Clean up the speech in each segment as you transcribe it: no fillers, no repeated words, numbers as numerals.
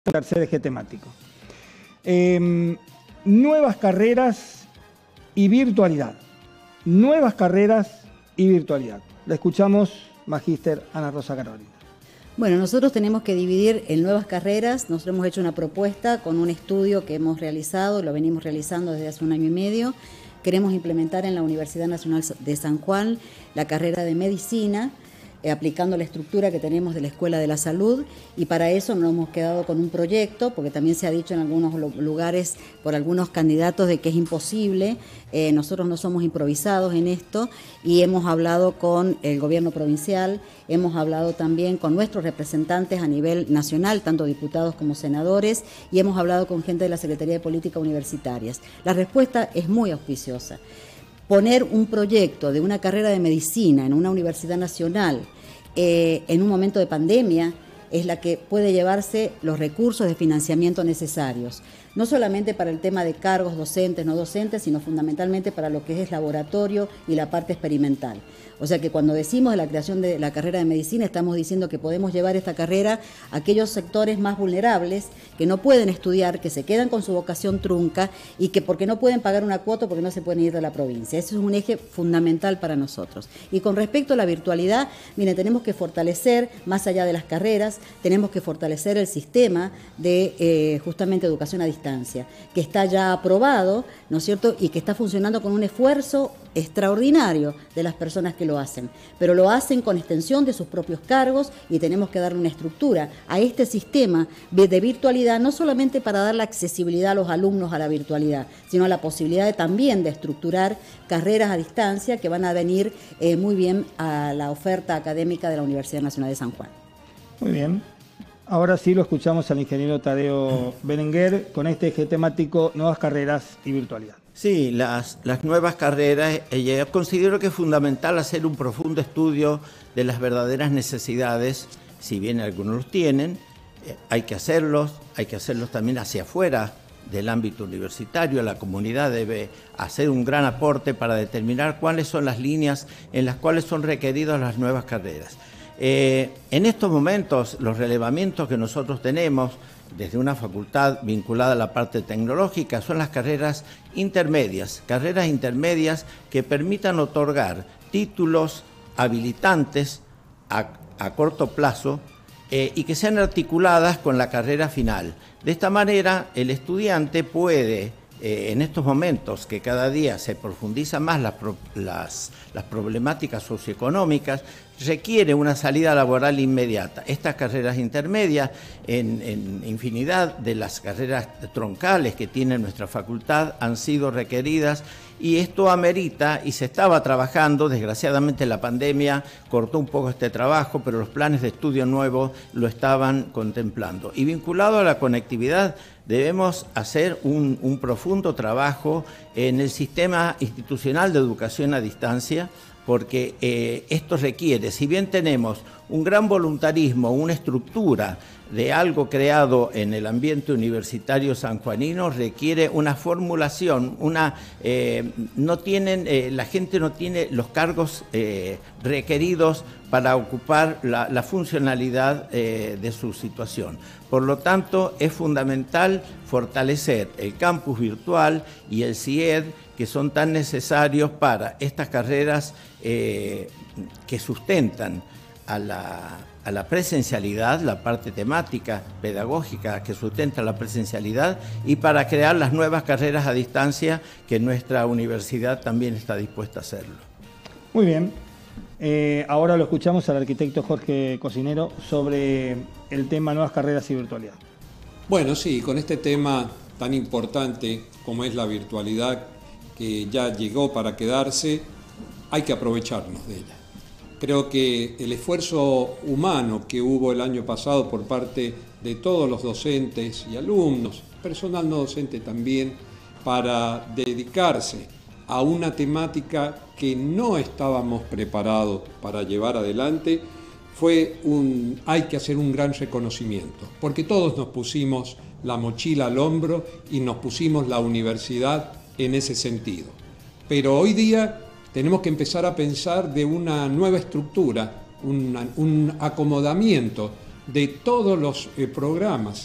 tercer eje temático. Nuevas carreras y virtualidad. Nuevas carreras y virtualidad. La escuchamos, Magíster Ana Rosa Carolina. Bueno, nosotros tenemos que dividir en nuevas carreras. Nosotros hemos hecho una propuesta con un estudio que hemos realizado, lo venimos realizando desde hace 1 año y medio. Queremos implementar en la Universidad Nacional de San Juan la carrera de medicina, aplicando la estructura que tenemos de la Escuela de la Salud, y para eso nos hemos quedado con un proyecto, porque también se ha dicho en algunos lugares por algunos candidatos de que es imposible. Nosotros no somos improvisados en esto y hemos hablado con el gobierno provincial, hemos hablado también con nuestros representantes a nivel nacional, tanto diputados como senadores, y hemos hablado con gente de la Secretaría de Política Universitarias. La respuesta es muy auspiciosa. Poner un proyecto de una carrera de medicina en una universidad nacional en un momento de pandemia es la que puede llevarse los recursos de financiamiento necesarios, no solamente para el tema de cargos docentes, no docentes, sino fundamentalmente para lo que es laboratorio y la parte experimental. O sea que cuando decimos de la creación de la carrera de medicina, estamos diciendo que podemos llevar esta carrera a aquellos sectores más vulnerables que no pueden estudiar, que se quedan con su vocación trunca y que porque no pueden pagar una cuota, porque no se pueden ir de la provincia. Eso es un eje fundamental para nosotros. Y con respecto a la virtualidad, miren, tenemos que fortalecer, más allá de las carreras, tenemos que fortalecer el sistema de justamente educación a distancia, que está ya aprobado, ¿no es cierto?, y que está funcionando con un esfuerzo extraordinario de las personas que lo hacen, pero lo hacen con extensión de sus propios cargos y tenemos que darle una estructura a este sistema de virtualidad, no solamente para dar la accesibilidad a los alumnos a la virtualidad, sino la posibilidad también de estructurar carreras a distancia que van a venir muy bien a la oferta académica de la Universidad Nacional de San Juan. Muy bien. Ahora sí lo escuchamos al ingeniero Tadeo Berenguer con este eje temático, nuevas carreras y virtualidad. Sí, las nuevas carreras, yo considero que es fundamental hacer un profundo estudio de las verdaderas necesidades, si bien algunos los tienen, hay que hacerlos también hacia afuera del ámbito universitario. La comunidad debe hacer un gran aporte para determinar cuáles son las líneas en las cuales son requeridas las nuevas carreras. En estos momentos, los relevamientos que nosotros tenemos desde una facultad vinculada a la parte tecnológica son las carreras intermedias que permitan otorgar títulos habilitantes a corto plazo y que sean articuladas con la carrera final. De esta manera, el estudiante puede, en estos momentos que cada día se profundizan más las problemáticas socioeconómicas, requiere una salida laboral inmediata. Estas carreras intermedias, en infinidad de las carreras troncales que tiene nuestra facultad, han sido requeridas y esto amerita, y se estaba trabajando, desgraciadamente la pandemia cortó un poco este trabajo, pero los planes de estudio nuevos lo estaban contemplando. Y vinculado a la conectividad, debemos hacer un profundo trabajo en el sistema institucional de educación a distancia, porque esto requiere, si bien tenemos un gran voluntarismo, una estructura de algo creado en el ambiente universitario sanjuanino, requiere una formulación, la gente no tiene los cargos requeridos para ocupar la funcionalidad de su situación. Por lo tanto, es fundamental fortalecer el campus virtual y el CIED, que son tan necesarios para estas carreras que sustentan a la presencialidad, la parte temática, pedagógica que sustenta la presencialidad, y para crear las nuevas carreras a distancia que nuestra universidad también está dispuesta a hacerlo. Muy bien. Ahora lo escuchamos al arquitecto Jorge Cocinero sobre el tema nuevas carreras y virtualidad. Bueno, sí, con este tema tan importante como es la virtualidad, que ya llegó para quedarse, hay que aprovecharnos de ella. Creo que el esfuerzo humano que hubo el año pasado por parte de todos los docentes y alumnos, personal no docente también, para dedicarse a una temática que no estábamos preparados para llevar adelante, hay que hacer un gran reconocimiento, porque todos nos pusimos la mochila al hombro y nos pusimos la universidad en ese sentido. Pero hoy día tenemos que empezar a pensar de una nueva estructura, un acomodamiento de todos los programas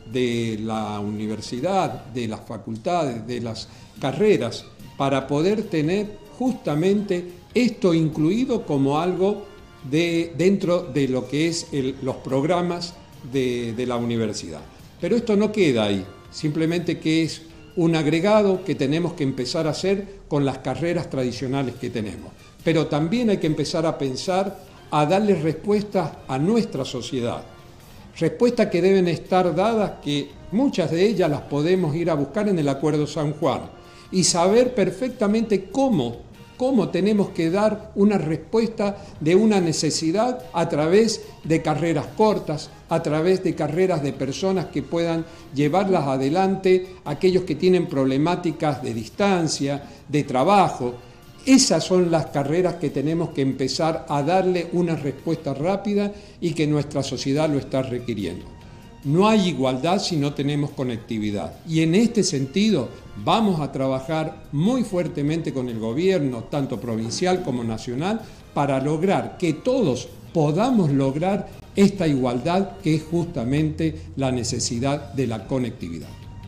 de la universidad, de las facultades, de las carreras, para poder tener justamente esto incluido como algo dentro de lo que es los programas de la universidad. Pero esto no queda ahí, simplemente que es un agregado que tenemos que empezar a hacer con las carreras tradicionales que tenemos. Pero también hay que empezar a pensar, a darle respuestas a nuestra sociedad. Respuestas que deben estar dadas, que muchas de ellas las podemos ir a buscar en el Acuerdo San Juan y saber perfectamente cómo tenemos que dar una respuesta de una necesidad a través de carreras cortas, a través de carreras de personas que puedan llevarlas adelante, aquellos que tienen problemáticas de distancia, de trabajo. Esas son las carreras que tenemos que empezar a darle una respuesta rápida y que nuestra sociedad lo está requiriendo. No hay igualdad si no tenemos conectividad. Y en este sentido vamos a trabajar muy fuertemente con el gobierno, tanto provincial como nacional, para lograr que todos podamos lograr esta igualdad que es justamente la necesidad de la conectividad.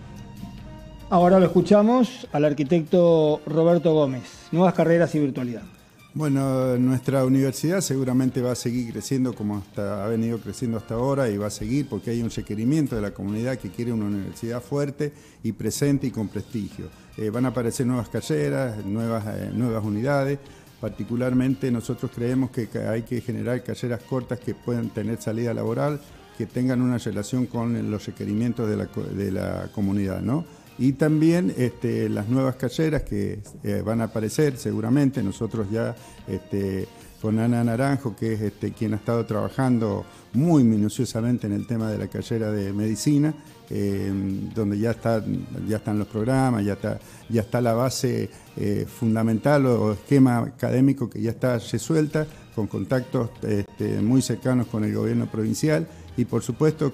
Ahora lo escuchamos al arquitecto Roberto Gómez, nuevas carreras y virtualidad. Bueno, nuestra universidad seguramente va a seguir creciendo como ha venido creciendo hasta ahora y va a seguir porque hay un requerimiento de la comunidad que quiere una universidad fuerte y presente y con prestigio. Van a aparecer nuevas carreras, nuevas unidades. Particularmente nosotros creemos que hay que generar carreras cortas que puedan tener salida laboral, que tengan una relación con los requerimientos de la comunidad, ¿no? Y también las nuevas carreras que van a aparecer seguramente. Nosotros ya con Ana Naranjo, que es quien ha estado trabajando muy minuciosamente en el tema de la carrera de medicina, donde ya están los programas, ya está la base fundamental o esquema académico que ya está resuelta, con contactos muy cercanos con el gobierno provincial y por supuesto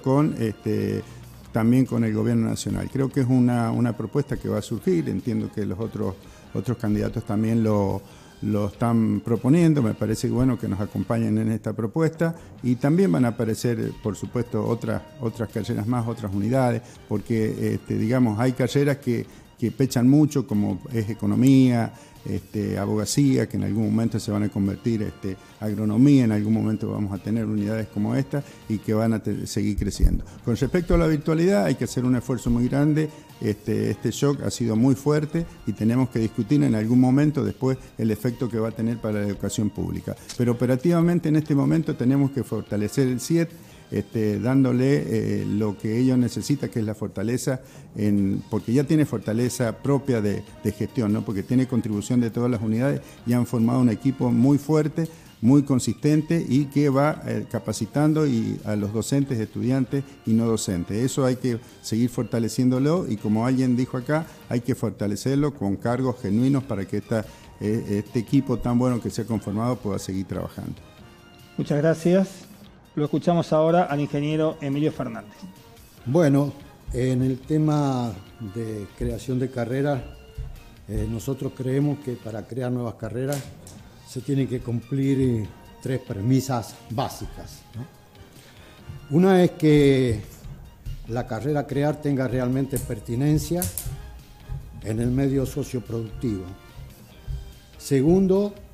también con el gobierno nacional. Creo que es una propuesta que va a surgir, entiendo que los otros candidatos también lo están proponiendo, me parece bueno que nos acompañen en esta propuesta y también van a aparecer, por supuesto, otras carreras más, otras unidades, porque digamos, hay carreras que pechan mucho, como es economía, abogacía, que en algún momento se van a convertir, agronomía, en algún momento vamos a tener unidades como esta y que van a seguir creciendo. Con respecto a la virtualidad, hay que hacer un esfuerzo muy grande. Este shock ha sido muy fuerte y tenemos que discutir en algún momento después el efecto que va a tener para la educación pública. Pero operativamente en este momento tenemos que fortalecer el CIET, dándole lo que ellos necesitan, que es la fortaleza, porque ya tiene fortaleza propia de gestión, ¿no? Porque tiene contribución de todas las unidades y han formado un equipo muy fuerte, muy consistente y que va capacitando a los docentes, estudiantes y no docentes. Eso hay que seguir fortaleciéndolo y, como alguien dijo acá, hay que fortalecerlo con cargos genuinos para que este equipo tan bueno que se ha conformado pueda seguir trabajando. Muchas gracias. Lo escuchamos ahora al ingeniero Emilio Fernández. Bueno, en el tema de creación de carreras, nosotros creemos que para crear nuevas carreras se tienen que cumplir 3 premisas básicas, ¿no? Una es que la carrera a crear tenga realmente pertinencia en el medio socioproductivo. Segundo,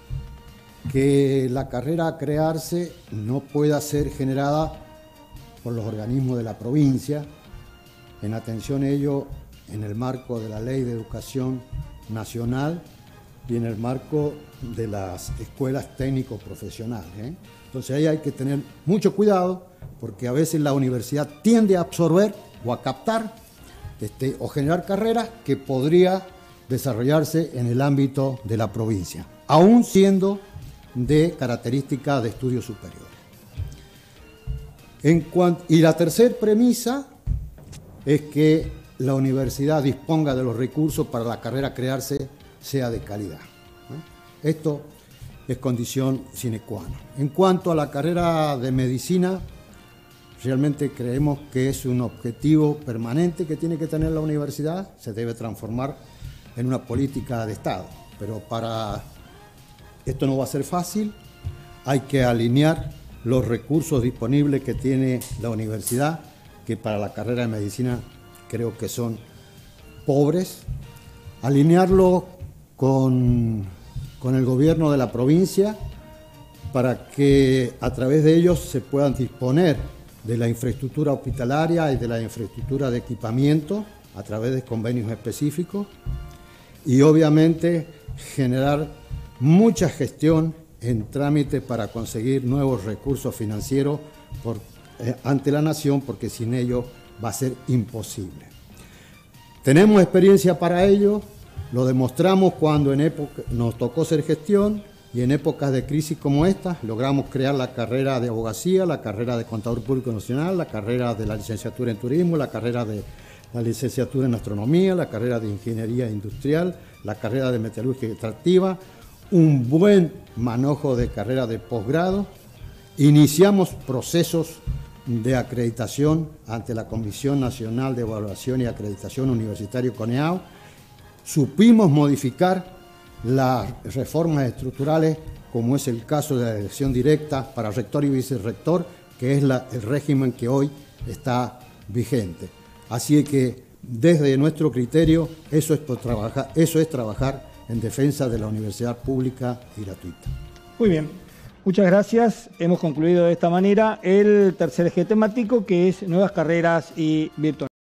que la carrera a crearse no pueda ser generada por los organismos de la provincia, en atención a ello en el marco de la Ley de Educación Nacional y en el marco de las escuelas técnico-profesionales. Entonces ahí hay que tener mucho cuidado porque a veces la universidad tiende a absorber o a captar o generar carreras que podría desarrollarse en el ámbito de la provincia, aún siendo de características de estudios superiores. Y la tercera premisa es que la universidad disponga de los recursos para la carrera a crearse sea de calidad, ¿no? Esto es condición sine qua non. En cuanto a la carrera de medicina, realmente creemos que es un objetivo permanente que tiene que tener la universidad, se debe transformar en una política de Estado, pero para esto no va a ser fácil, hay que alinear los recursos disponibles que tiene la universidad que para la carrera de medicina creo que son pobres, alinearlo con el gobierno de la provincia para que a través de ellos se puedan disponer de la infraestructura hospitalaria y de la infraestructura de equipamiento a través de convenios específicos y obviamente generar mucha gestión en trámite para conseguir nuevos recursos financieros ante la nación, porque sin ello va a ser imposible. Tenemos experiencia para ello, lo demostramos cuando nos tocó hacer gestión y en épocas de crisis como esta logramos crear la carrera de abogacía, la carrera de contador público nacional, la carrera de la licenciatura en turismo, la carrera de la licenciatura en astronomía, la carrera de ingeniería industrial, la carrera de metalurgia extractiva, un buen manojo de carrera de posgrado. Iniciamos procesos de acreditación ante la Comisión Nacional de Evaluación y Acreditación Universitario CONEAU. Supimos modificar las reformas estructurales, como es el caso de la elección directa para rector y vicerrector, que es el régimen que hoy está vigente. Así que desde nuestro criterio eso es trabajar en defensa de la universidad pública y gratuita. Muy bien, muchas gracias. Hemos concluido de esta manera el tercer eje temático, que es nuevas carreras y virtualidad.